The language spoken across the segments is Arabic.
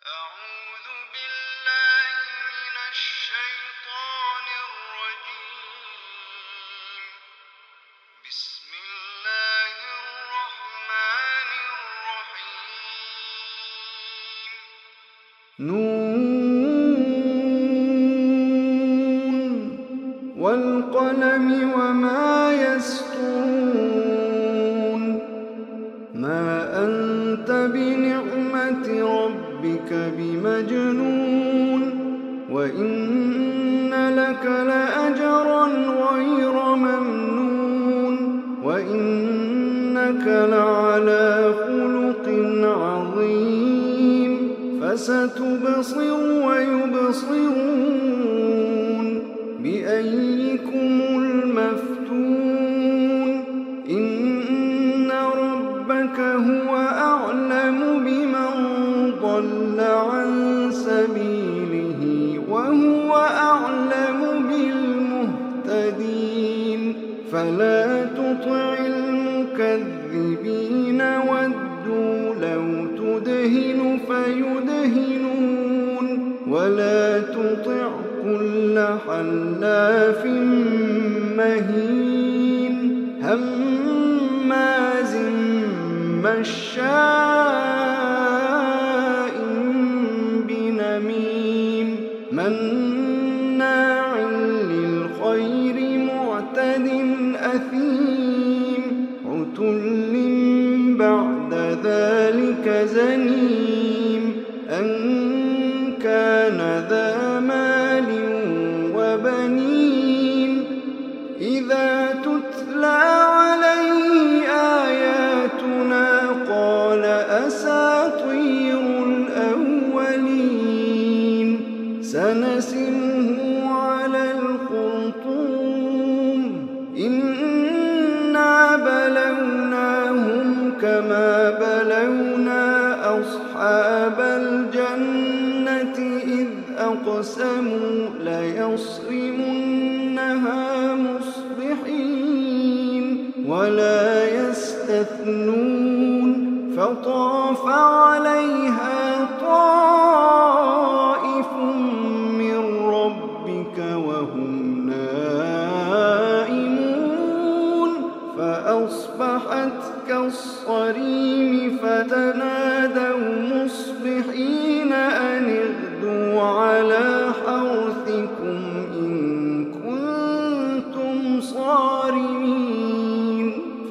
أعوذ بالله من الشيطان الرجيم. بسم الله الرحمن الرحيم. نون والقلم وما يسطرون. ما أنت بنعمة ربك بمجنون. وإن لك لأجرا غير ممنون. وإنك لعلى خلق عظيم. فستبصر ويبصرون بأيكم المفتون. إن ربك هو أعلم بمن ضل عن سبيله وهو أعلم بالمهتدين. فلا تطع المكذبين ودوا لو تدهن فيدهنون. ولا تطع كل حلاف مهين هماز مشاء بنميم مناع للخير معتد أثيم عتل بعد ذلك زنيم أن كان ذا مال وبنين. إذا تتلى عليه آياتنا قال أساطير الأولين. سنسمه على الخرطوم. إنا بلوناهم كما بلونا أصحاب الجنة إذ أقسموا ليصرمنها مصبحين ولا يستثنون. فطاف عليها طائف من ربك وهم نائمون فأصبحت كالصريم. فتنادوا مصبحين أن اغدوا على حرثكم إن كنتم صارمين.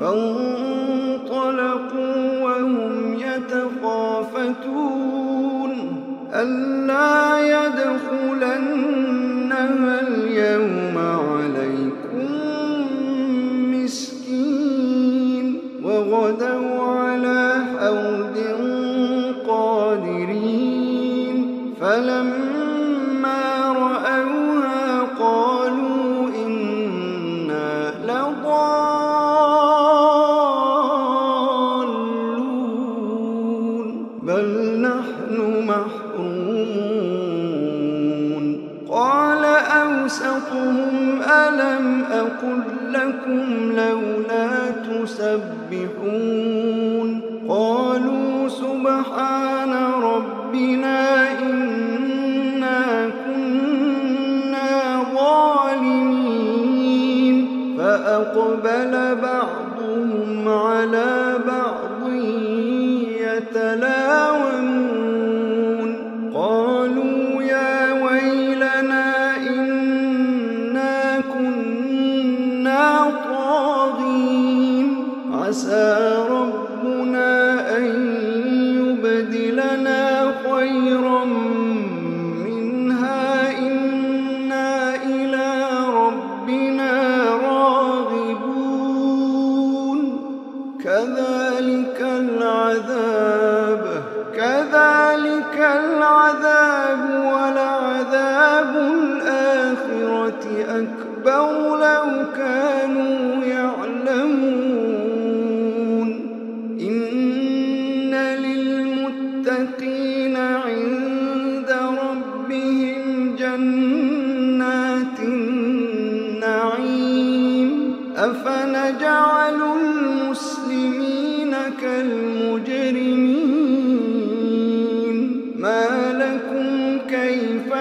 فانطلقوا وهم يتخافتون ألا يدخلنها اليوم عليكم مسكين. وغدوا على حرد قادرين. فلما رأوها قالوا إنا لضالون بل نحن محرومون. قال أوسطهم ألم أقل لكم لولا تسبحون. قالوا سبحان ربنا إنا كنا ظالمين. فأقبل بعضهم على بعض يتلاومون. قالوا يا ويلنا إنا كنا طاغين. عسى ربنا أن يبدلنا خيرا منها إنا إلى ربنا راغبون. كذلك العذاب ولعذاب الآخرة أكبر لو كانوا يعلمون. إن للمتقين عند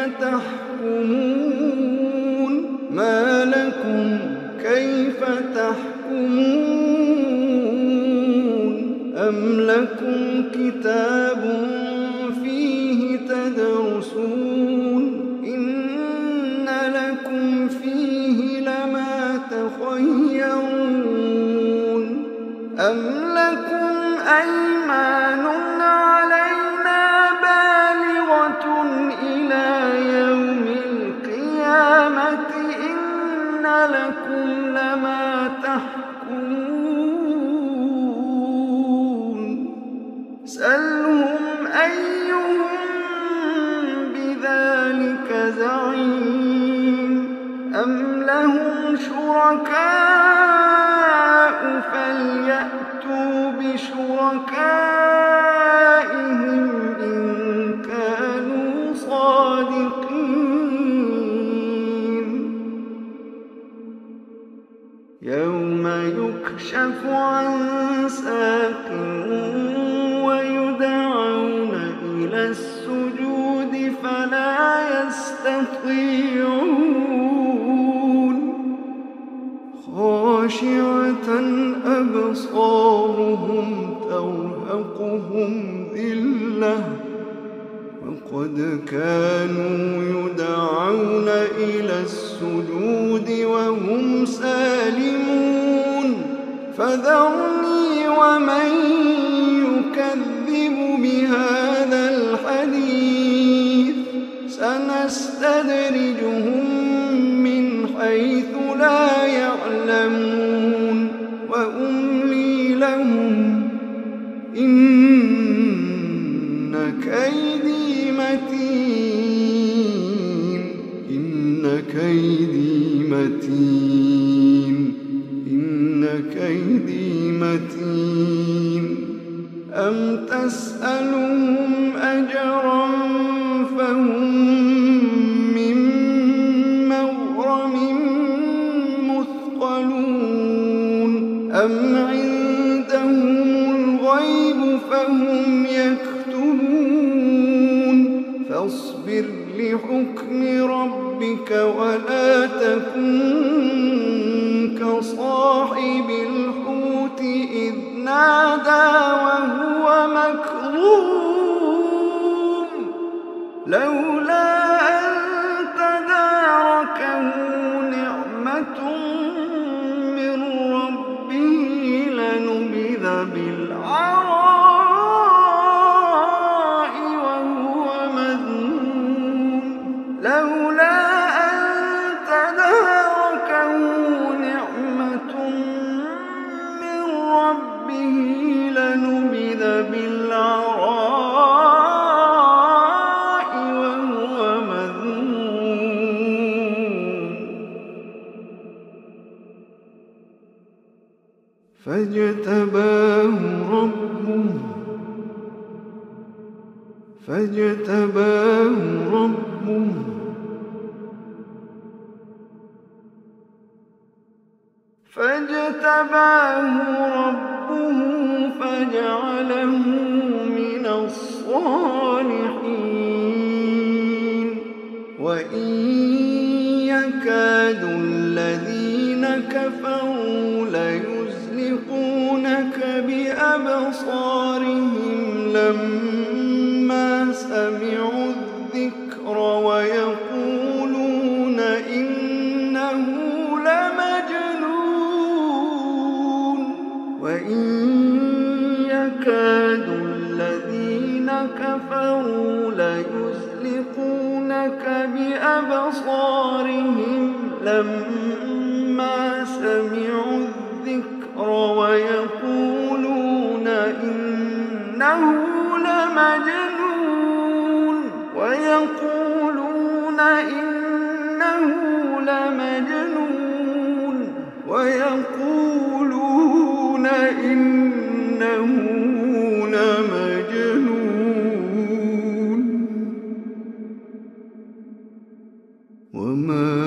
تحكمون ما لكم كيف تحكمون أم لكم كتاب فيه تدرسون إن لكم فيه لما تخيرون أم لكم أيمان علينا بالغة إلى يوم القيامة إن لكم لما تحكمون سلهم أيهم بذلك زعيم أم لهم شركاء فليأتوا بشركائهم إن كانوا صادقين يوم يكشف عن ساق ويدعون إلى السجود فلا يستطيعون خاشعة أبصارهم ترهقهم ذلة وقد كانوا يدعون إلى السجود وهم سالمون فذرني ومن يكذب بهذا الحديث سنستدرجهم من حيث لا يعلمون وأملي لهم إن كيدي متين إن كيدي متين إن كيدي متين أم تسألهم أجرا فهم من مغرم مثقلون أم عندهم الغيب فهم يكتبون فاصبر لحكم ربك ولا تكن كصاحب الحوت إذ نادى وهو مكظوم لولا أن تداركه نعمة من ربه لنبذ بالعراء وهو مذموم لولا أن تداركه نعمة من ربه لنبذ بالعراء وهو مذموم فاجتباه ربه فجعله من الصالحين وإن يكاد الذين كفروا ليزلقونك بأبصارهم لما سمعوا الذكر ويقولون إنه لمجنون وإن يكاد الذين كفروا ليزلقونك بأبصارهم لما سمعوا الذكر ويقولون إنه لمجنون ويقولون إنه لمجنون ويقولون إنه لمجنون وما